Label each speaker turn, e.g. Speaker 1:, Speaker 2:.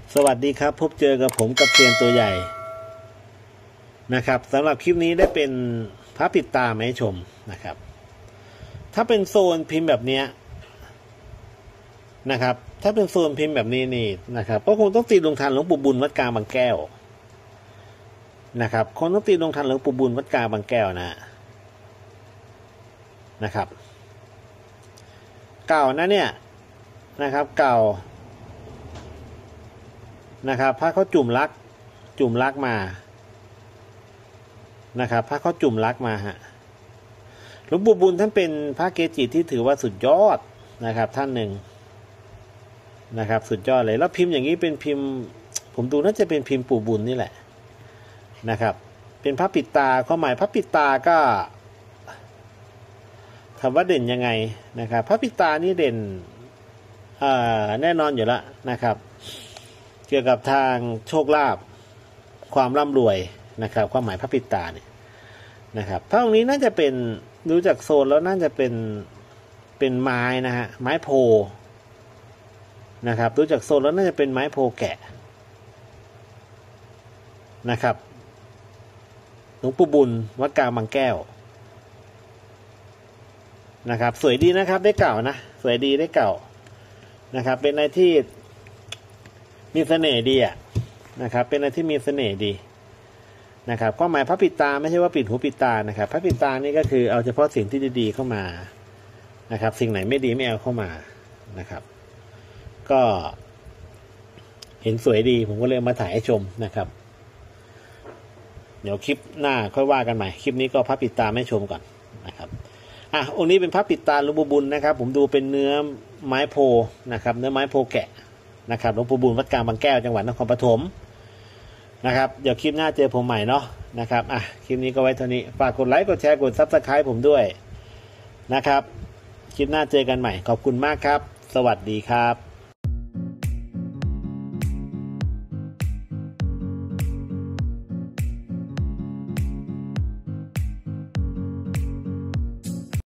Speaker 1: สวัสดีครับพบเจอกับผมกับเซียนตัวใหญ่นะครับสำหรับคลิปนี้ได้เป็นพระปิดตามาให้ชมนะครับถ้าเป็นโซนพิมพ์แบบนี้นะครับถ้าเป็นโซนพิมพ์แบบนี้นี่นะครับก็คงต้องตีลงทันหลวงปู่บุญวัดกลางบางแก้วนะครับคงต้องตีลงทันหลวงปู่บุญวัดกลางบางแก้วนะครับเก่านะเนี่ยนะครับเก่านะครับพระเขาจุ่มลักมานะครับพระเขาจุ่มลักมาฮะหลวงปู่บุญท่านเป็นพระเกจิที่ถือว่าสุดยอดนะครับท่านหนึ่งนะครับสุดยอดเลยแล้วพิมพ์อย่างนี้เป็นพิมพ์ผมดูน่าจะเป็นพิมพ์ปู่บุญนี่แหละนะครับเป็นพระปิดตาความหมายพระปิดตาก็ถามว่าเด่นยังไงนะครับพระปิดตานี่เด่นแน่นอนอยู่แล้วนะครับเกี่ยวกับทางโชคลาภความร่ำรวยนะครับความหมายพระปิดตาเนี่ยนะครับพระองค์นี้น่าจะเป็นดูจากโซนแล้วน่าจะเป็นไม้นะฮะไม้โพนะครับดูจากโซนแล้วน่าจะเป็นไม้โพแกะนะครับหลวงปู่บุญวัดกลางบางแก้วนะครับสวยดีนะครับได้เก่านะสวยดีได้เก่านะครับเป็นอะไรที่มีเสน่ห์ดีนะครับเป็นอะไรที่มีเสน่ห์ดีนะครับความหมายพระปิดตาไม่ใช่ว่าปิดหูปิดตานะครับพระปิดตานี่ก็คือเอาเฉพาะสิ่งที่ดีๆเข้ามานะครับสิ่งไหนไม่ดีไม่เอาเข้ามานะครับก็เห็นสวยดีผมก็เลยมาถ่ายให้ชมนะครับเดี๋ยวคลิปหน้าค่อยว่ากันใหม่คลิปนี้ก็พระปิดตาให้ชมก่อนนะครับองค์นี้เป็นพระปิดตาหลวงปู่บุญนะครับผมดูเป็นเนื้อไม้โพนะครับเนื้อไม้โพแกะนะครับหลวงปู่บุญวัดกลางบางแก้วจังหวัดนครปฐมนะครับเดี๋ยวคลิปหน้าเจอผมใหม่เนาะนะครับคลิปนี้ก็ไว้เท่านี้ฝากกดไลค์กดแชร์กด Subscribe ผมด้วยนะครับคลิปหน้าเจอกันใหม่ขอบคุณมากครับสวัสดีครับ